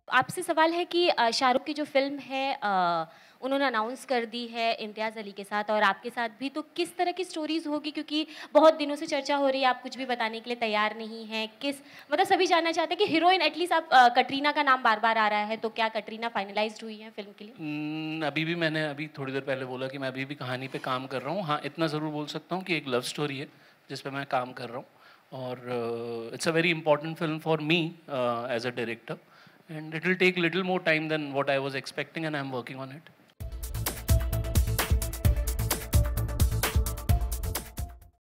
आपसे सवाल है कि शाहरुख की जो फ़िल्म है उन्होंने अनाउंस कर दी है इम्तियाज़ अली के साथ और आपके साथ भी, तो किस तरह की स्टोरीज़ होगी? क्योंकि बहुत दिनों से चर्चा हो रही है, आप कुछ भी बताने के लिए तैयार नहीं हैं। मतलब सभी जानना चाहते हैं कि हीरोइन एटलीस्ट आप कटरीना का नाम बार-बार आ रहा है, तो क्या कटरीना फाइनलाइज़्ड हुई हैं फ़िल्म के लिए? अभी भी मैंने अभी थोड़ी देर पहले बोला कि मैं अभी भी कहानी पे काम कर रहा हूँ। हाँ, इतना ज़रूर बोल सकता हूँ कि एक लव स्टोरी है, जिस पे मैं काम कर रहा हूँ और it's a very important film for me as a director and it will take little more time than what I was expecting and I am working on it.